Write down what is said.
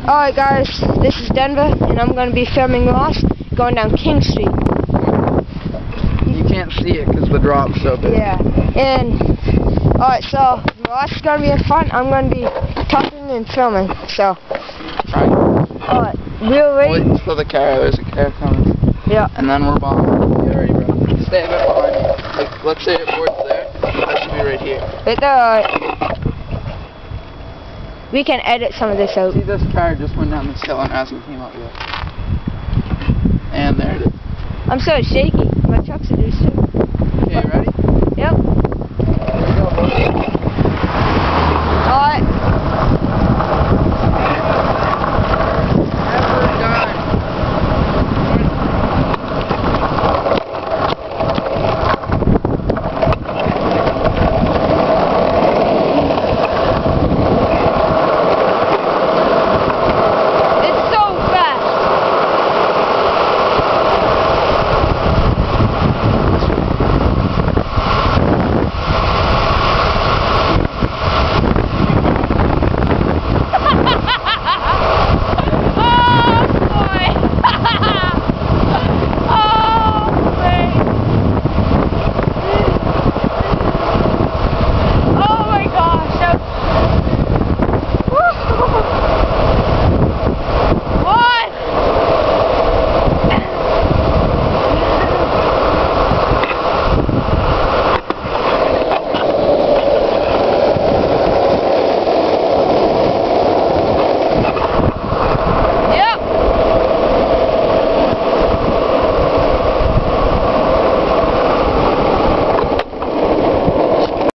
Alright guys, this is Denver, and I'm going to be filming Ross going down King Street. You can't see it because the drop's so big. Yeah, and alright, so Ross is going to be in front, I'm going to be talking and filming, so. Alright, we're ready. Wait for the car, there's a car coming. Yeah. And then we're bombing. Get ready, bro. Stay a bit behind me. Like, let's say it board's there, that should be right here. Right there, alright. We can edit some of this out. See, this car just went down this hill and hasn't came up yet. And there it is. I'm so shaky. My truck's a loose too. Okay, ready?